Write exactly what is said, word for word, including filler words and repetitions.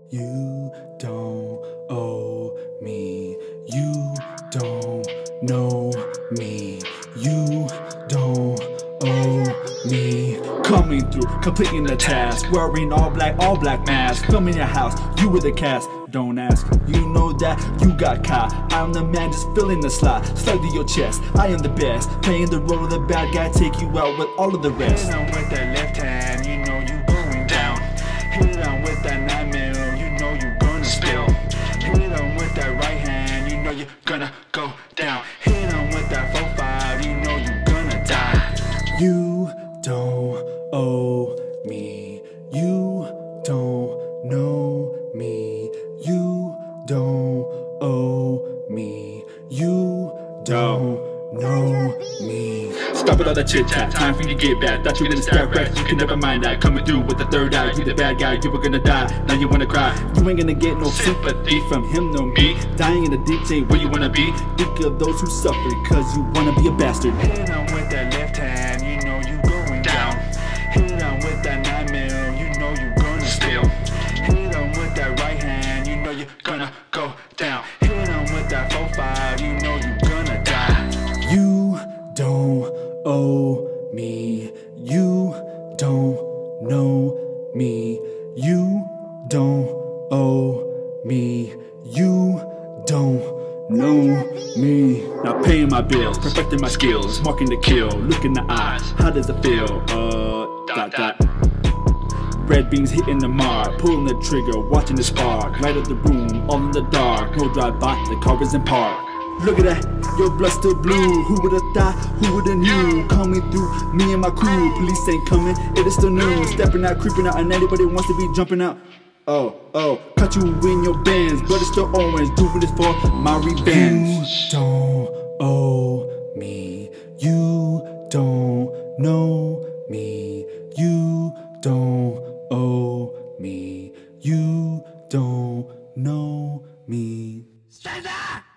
You don't owe me. You don't know me. You don't owe me. Coming through, completing the task, wearing all black, all black mask, filming your house, you were the cast. Don't ask, you know that you got caught. I'm the man just filling the slot, slug to your chest. I am the best, playing the role of the bad guy, take you out with all of the rest. Hit on with that left hand, you know you going down. Hit on with that nine mil, you know you gonna spill. Hit on with that right hand, you know you're gonna go down. Hit on with that four five, you know you gonna die. You don't owe me. You don't know me. You don't owe me. You don't know me. Stop with all that chit chat, time for you to get back. Thought you were gonna start rest, you can never mind that. Coming through with the third eye, you the bad guy, you were gonna die. Now you wanna cry, you ain't gonna get no sympathy from him, no me. Dying in the deep, say where you wanna be. Think of those who suffer, cause you wanna be a bastard. Hit on with that left hand, you know you going down. Hit on with that nine mil, you know you gonna spill. Hit on with that right hand, you know you're gonna go down. Hit on with that four five, you know you gonna die. You don't owe me. You don't know me. You don't owe me. You don't know me. Now paying my bills, perfecting my skills, marking the kill, look in the eyes. How does it feel? Uh, dot dot. Red beams hitting the mark, pulling the trigger, watching the spark. Light up the room, all in the dark. No drive by, the car is in park. Look at that, your blood still blue. Who would've thought, who would've knew? Coming through, me and my crew. Police ain't coming, it is still new. Stepping out, creeping out, and anybody wants to be jumping out. Oh, oh, caught you in your bands, but it's still orange. Doing this for my revenge. You don't owe me. You don't know me. You don't owe me. You don't know me. Stand up!